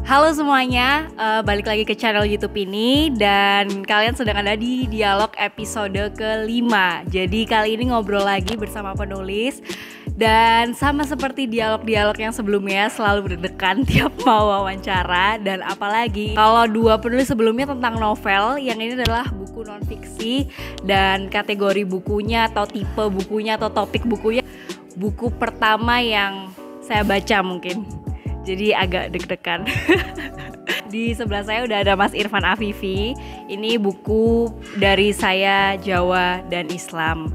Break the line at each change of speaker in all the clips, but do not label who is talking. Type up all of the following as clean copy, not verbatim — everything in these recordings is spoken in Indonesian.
Halo semuanya, balik lagi ke channel YouTube ini dan kalian sedang ada di dialog episode kelima. Jadi kali ini ngobrol lagi bersama penulis dan sama seperti dialog-dialog yang sebelumnya selalu berdekatan tiap mau wawancara. Dan apalagi kalau dua penulis sebelumnya tentang novel, yang ini adalah buku non-fiksi dan kategori bukunya atau tipe bukunya atau topik bukunya buku pertama yang saya baca mungkin. Jadi agak deg-degan. Di sebelah saya udah ada Mas Irfan Afifi. Ini buku dari saya, Jawa dan Islam.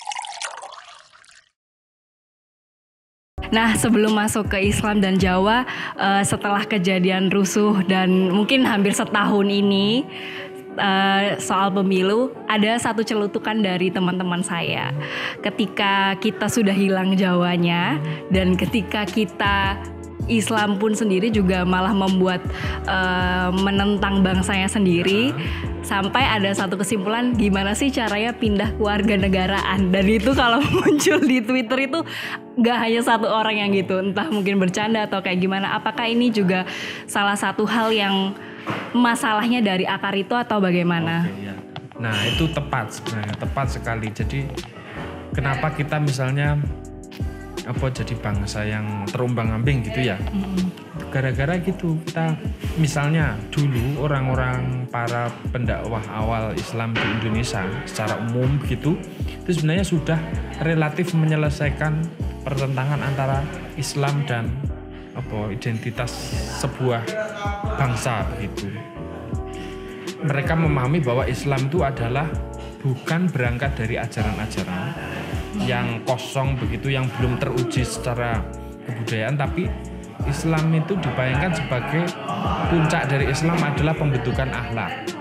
Nah, sebelum masuk ke Islam dan Jawa, setelah kejadian rusuh dan mungkin hampir setahun ini soal pemilu, ada satu celutukan dari teman-teman saya. Ketika kita sudah hilang Jawanya dan ketika kita Islam pun sendiri juga malah membuat menentang bangsanya sendiri, sampai ada satu kesimpulan gimana sih caranya pindah kewarganegaraan. Dan itu kalau muncul di Twitter itu gak hanya satu orang yang gitu, entah mungkin bercanda atau kayak gimana. Apakah ini juga salah satu hal yang masalahnya dari akar itu atau bagaimana?
Oke, ya. Nah itu tepat sebenarnya, tepat sekali. Jadi kenapa kita misalnya jadi bangsa yang terombang-ambing gitu ya, gara-gara gitu. Kita misalnya dulu orang-orang para pendakwah awal Islam di Indonesia secara umum gitu, itu sebenarnya sudah relatif menyelesaikan pertentangan antara Islam dan identitas sebuah bangsa begitu. Mereka memahami bahwa Islam itu adalah bukan berangkat dari ajaran-ajaran yang kosong begitu, yang belum teruji secara kebudayaan, tapi Islam itu dibayangkan sebagai puncak dari Islam adalah pembentukan akhlak.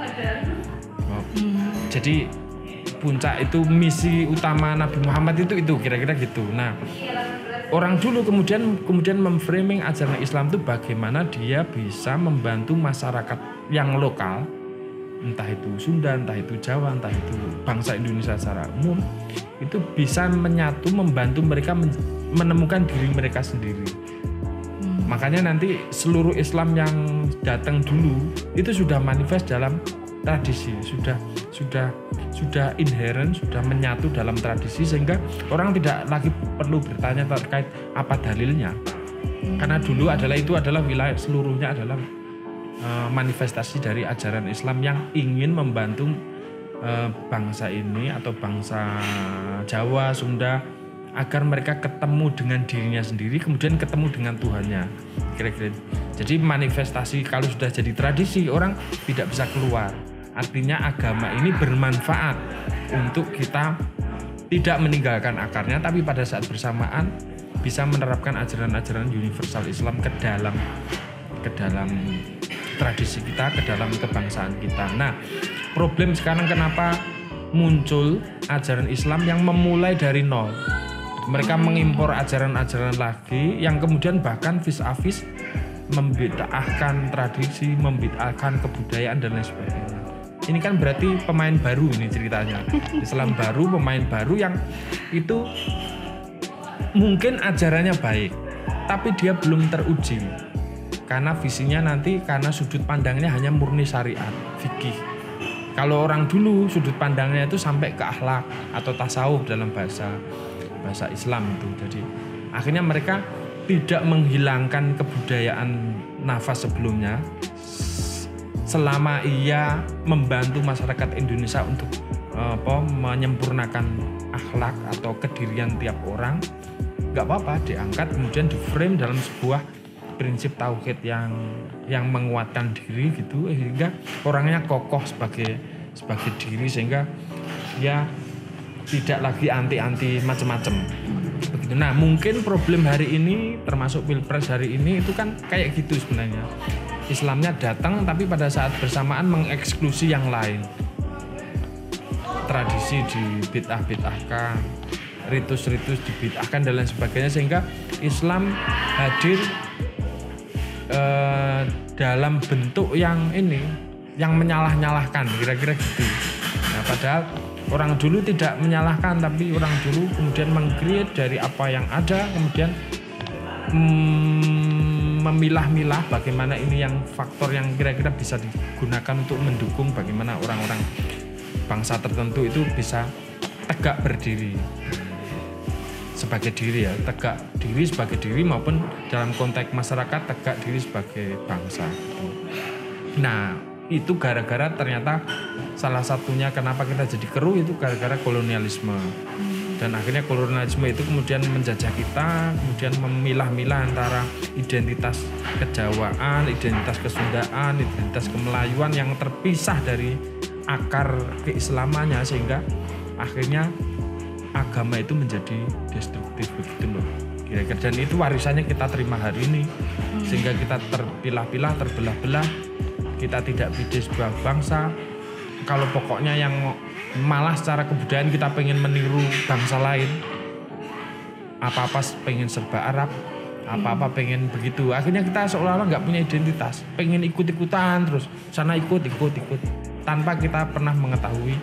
Jadi puncak itu misi utama Nabi Muhammad itu kira-kira gitu. Nah, orang dulu kemudian memframing ajaran Islam itu bagaimana dia bisa membantu masyarakat yang lokal, entah itu Sunda, entah itu Jawa, entah itu bangsa Indonesia secara umum, itu bisa menyatu, membantu mereka menemukan diri mereka sendiri. Makanya nanti seluruh Islam yang datang dulu itu sudah manifest dalam tradisi, sudah inherent, sudah menyatu dalam tradisi, sehingga orang tidak lagi perlu bertanya terkait apa dalilnya. Karena dulu adalah wilayah seluruhnya adalah manifestasi dari ajaran Islam yang ingin membantu bangsa ini atau bangsa Jawa, Sunda agar mereka ketemu dengan dirinya sendiri, kemudian ketemu dengan Tuhannya, kira-kira. Jadi manifestasi kalau sudah jadi tradisi, orang tidak bisa keluar. Artinya agama ini bermanfaat untuk kita tidak meninggalkan akarnya, tapi pada saat bersamaan bisa menerapkan ajaran-ajaran universal Islam ke dalam tradisi kita, ke dalam kebangsaan kita. Nah, problem sekarang kenapa muncul ajaran Islam yang memulai dari nol. Mereka mengimpor ajaran-ajaran lagi yang kemudian bahkan vis-a-vis membid'ahkan tradisi, membid'ahkan kebudayaan dan lain sebagainya. Ini kan berarti pemain baru ini ceritanya. Islam baru, pemain baru yang itu mungkin ajarannya baik, tapi dia belum teruji. Karena visinya nanti, karena sudut pandangnya hanya murni syariat, fikih. Kalau orang dulu sudut pandangnya itu sampai ke akhlak atau tasawuf dalam bahasa Islam itu. Jadi akhirnya mereka tidak menghilangkan kebudayaan nafas sebelumnya selama ia membantu masyarakat Indonesia untuk menyempurnakan akhlak atau kedirian tiap orang. Nggak apa-apa diangkat kemudian di frame dalam sebuah prinsip tauhid yang menguatkan diri gitu, sehingga orangnya kokoh sebagai diri, sehingga ya tidak lagi anti macam-macam begitu. Nah, mungkin problem hari ini termasuk Pilpres hari ini itu kan kayak gitu sebenarnya. Islamnya datang tapi pada saat bersamaan mengeksklusi yang lain. Tradisi dibid'ah-bid'ahkan, ritus-ritus dibid'ahkan dan lain sebagainya, sehingga Islam hadir dalam bentuk yang menyalah-nyalahkan, kira-kira gitu. Nah, padahal orang dulu tidak menyalahkan, tapi orang dulu kemudian meng-create dari apa yang ada, kemudian memilah-milah bagaimana ini yang faktor yang kira-kira bisa digunakan untuk mendukung bagaimana orang-orang bangsa tertentu itu bisa tegak berdiri sebagai diri ya, tegak diri sebagai diri maupun dalam konteks masyarakat tegak diri sebagai bangsa. Nah, itu gara-gara ternyata salah satunya kenapa kita jadi keruh itu gara-gara kolonialisme. Dan akhirnya kolonialisme itu kemudian menjajah kita, kemudian memilah-milah antara identitas kejawaan, identitas kesundaan, identitas kemelayuan yang terpisah dari akar keislamannya, sehingga akhirnya agama itu menjadi destruktif begitu loh kira-kira. Dan itu warisannya kita terima hari ini, sehingga kita terpilah-pilah, terbelah-belah, kita tidak beda sebuah bangsa. Kalau pokoknya yang malah secara kebudayaan kita pengen meniru bangsa lain, apa-apa pengen serba Arab, apa-apa pengen begitu, akhirnya kita seolah-olah nggak punya identitas, pengen ikut-ikutan terus, sana ikut tanpa kita pernah mengetahui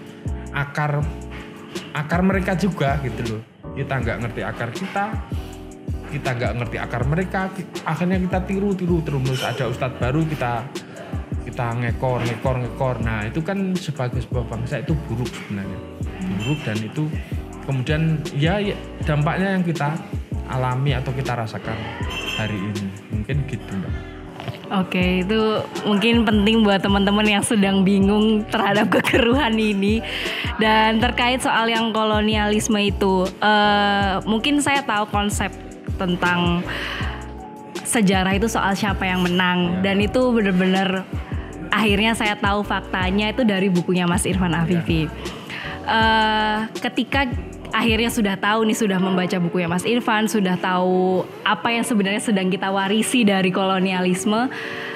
akar mereka juga gitu loh. Kita nggak ngerti akar kita nggak ngerti akar mereka, akhirnya kita tiru terus. Ada ustadz baru kita ngekor. Nah itu kan sebagai sebuah bangsa itu buruk sebenarnya, buruk. Dan itu kemudian ya dampaknya yang kita alami atau kita rasakan hari ini, mungkin gitu Mbak.
Oke, itu mungkin penting buat teman-teman yang sedang bingung terhadap kekeruhan ini. Dan terkait soal yang kolonialisme itu, mungkin saya tahu konsep tentang sejarah itu soal siapa yang menang, dan itu benar-benar akhirnya saya tahu faktanya itu dari bukunya Mas Irfan Afifi. Ketika akhirnya sudah tahu nih, sudah membaca bukunya Mas Irfan, sudah tahu apa yang sebenarnya sedang kita warisi dari kolonialisme,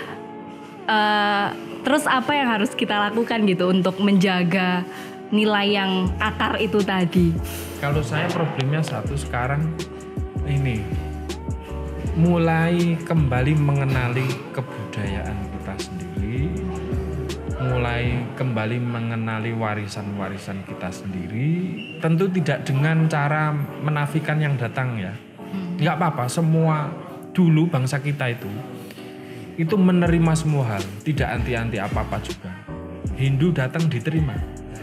terus apa yang harus kita lakukan gitu untuk menjaga nilai yang akar itu tadi?
Kalau saya problemnya satu sekarang ini, mulai kembali mengenali kebudayaan kita sendiri, mulai kembali mengenali warisan-warisan kita sendiri. Tentu tidak dengan cara menafikan yang datang ya. Nggak apa-apa, semua dulu bangsa kita itu menerima semua hal, tidak anti-anti apa-apa juga. Hindu datang diterima.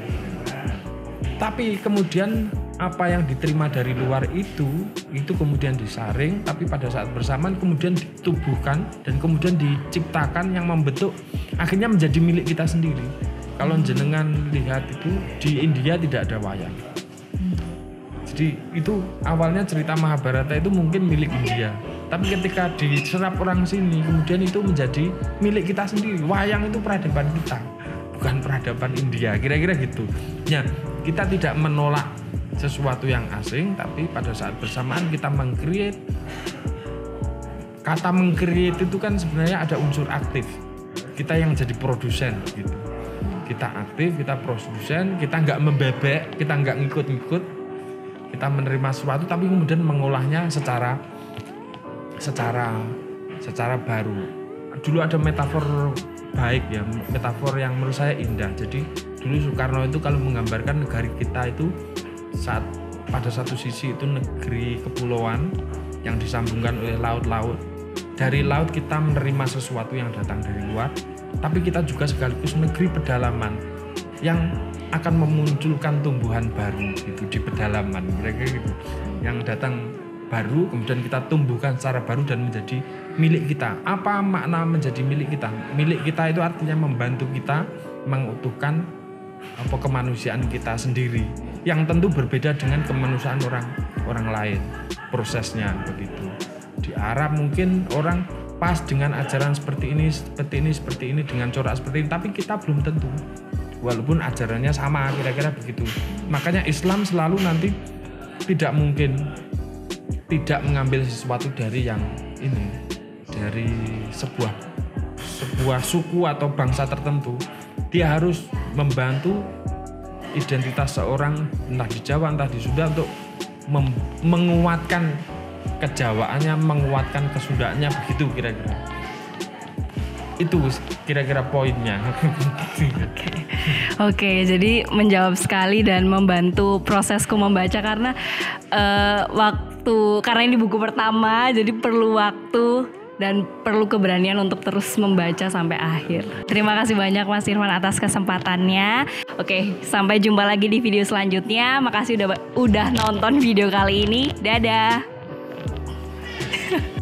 Tapi kemudian apa yang diterima dari luar itu kemudian disaring, tapi pada saat bersamaan kemudian ditubuhkan dan kemudian diciptakan yang membentuk akhirnya menjadi milik kita sendiri. Kalau jenengan lihat itu di India tidak ada wayang. Jadi itu awalnya cerita Mahabharata itu mungkin milik India, tapi ketika diserap orang sini kemudian itu menjadi milik kita sendiri. Wayang itu peradaban kita, bukan peradaban India, kira-kira gitu. Ya, kita tidak menolak sesuatu yang asing, tapi pada saat bersamaan kita meng-create. Kata meng-create itu kan sebenarnya ada unsur aktif. Kita yang jadi produsen gitu. Kita aktif, kita produsen, kita nggak membebek, kita nggak ngikut-ngikut. Kita menerima sesuatu tapi kemudian mengolahnya secara baru. Dulu ada metafor baik ya, metafor yang menurut saya indah. Jadi dulu Soekarno itu kalau menggambarkan negara kita itu saat pada satu sisi itu negeri kepulauan yang disambungkan oleh laut-laut. Dari laut kita menerima sesuatu yang datang dari luar, tapi kita juga sekaligus negeri pedalaman yang akan memunculkan tumbuhan baru gitu di pedalaman mereka gitu, yang datang baru kemudian kita tumbuhkan secara baru dan menjadi milik kita. Apa makna menjadi milik kita? Milik kita itu artinya membantu kita mengutuhkan kemanusiaan kita sendiri, yang tentu berbeda dengan kemanusiaan orang lain prosesnya begitu. Di Arab mungkin orang pas dengan ajaran seperti ini dengan corak seperti ini, tapi kita belum tentu, walaupun ajarannya sama kira-kira begitu. Makanya Islam selalu nanti tidak mungkin tidak mengambil sesuatu dari yang ini, dari sebuah suku atau bangsa tertentu. Dia harus membantu identitas seorang, entah di Jawa entah di Sunda, untuk menguatkan kejawaannya, menguatkan kesundaannya begitu kira-kira. Itu kira-kira poinnya.
Oke, jadi menjawab sekali dan membantu prosesku membaca karena karena ini buku pertama, jadi perlu waktu dan perlu keberanian untuk terus membaca sampai akhir. Terima kasih banyak Mas Irfan atas kesempatannya. Oke, sampai jumpa lagi di video selanjutnya. Makasih udah nonton video kali ini. Dadah.